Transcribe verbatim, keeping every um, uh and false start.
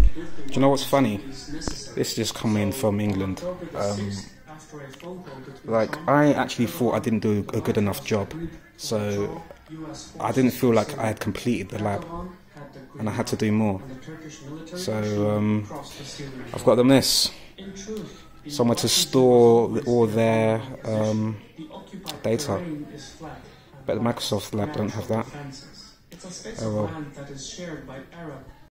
Do you know what's funny? This just come in from England. Um, like, I actually thought I didn't do a good enough job, so I didn't feel like I had completed the lab, and I had to do more. So um, I've got them this, somewhere to store all their um, data, but the Microsoft lab don't have that. Oh well.